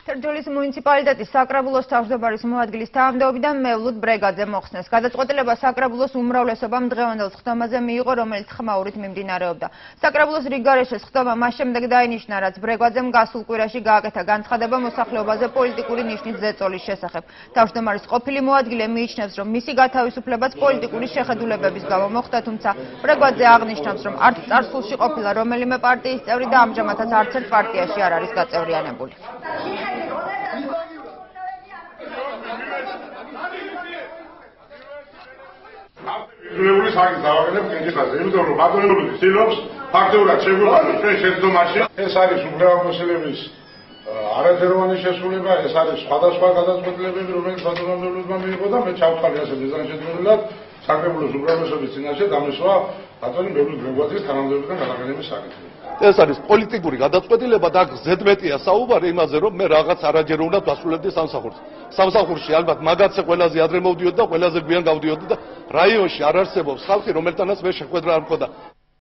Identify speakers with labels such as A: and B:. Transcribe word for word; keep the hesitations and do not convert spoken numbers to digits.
A: თერჯოლის მუნიციპალიტეტის საკრებულოს თავმჯდომარის მოადგილის თანამდებობიდან მევლუდ ბრეგაძე მოხსნეს. გადაწყვეტილება საკრებულოს უმრავლესობამ დღევანდელ სხდომაზე მიიღო, რომელიც ხმაურით მიმდინარეობდა. საკრებულოს რიგგარეშე სხდომა მას შემდეგ დაინიშნა, რაც ბრეგაძემ გასულ კვირაში გააკეთა განცხადება მოსახლეობაზე პოლიტიკური ნიშნის ზეწოლის შესახებ. თავმჯდომარის ყოფილი მოადგილე მიიჩნევს, რომ მისი გათავისუფლებაც პოლიტიკური შეხედულებების გამო მოხდა, თუმცა ბრეგაძე აღნიშნავს, რომ არც წარსულში ყოფილა რომელიმე პარტიის წევრი და ამჟამადაც არც ერთ პარტიაში არ არის გაწევრიანებული.
B: Trebuie să examinăm căințitatea. Იმიტომ რომ ბატონები ცდილობს ფაქტობრივად შეგვიყვანოს ჩვენ შეცდომაში. ეს არის უბრალოდ არაჯეროვანი შესრულება, ეს არის სხვადასხვა გადაწყვეტილებები, რომელიც ბატონებმა მიიღო და მე ჩავხვალე ასე მიზანშეწონილად საკრებულოს უმრავლესობის წინაშე დამისვა ბატონი მევლუდ ბრეგაძის თანამდებობიდან გადაღების საკითხი.
C: ეს არის პოლიტიკური გადაწყვეტილება და ზედმეტია საუბარი იმაზე, რომ მე რაღაც არაჯეროვნად ვასრულებდი სამსახურს. სამსახურში ალბათ მაგაცე ყველაზე ადრე მოვდიოდი და ყველაზე გვიან გავდიოდი და რაიონში არ არსებობს ხალხი, რომელთანაც მე შეხვედრა არ მქონდა.